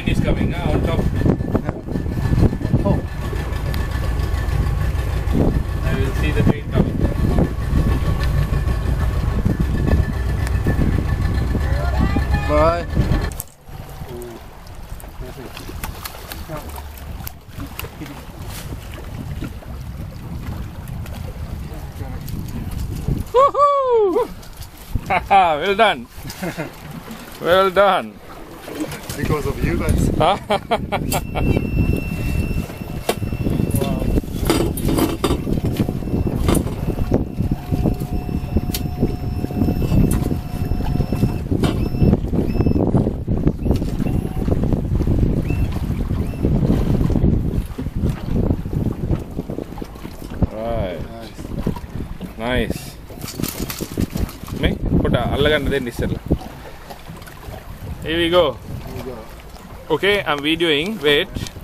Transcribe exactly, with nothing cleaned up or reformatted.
train is coming uh, on top. Oh. I will see the train coming. Bye. Woohoo! Haha, well done. Well done. Because of you guys. Right. Nice. Me? Put a allaganda then isella. Here we go. Here we go. Okay, I'm videoing. Wait.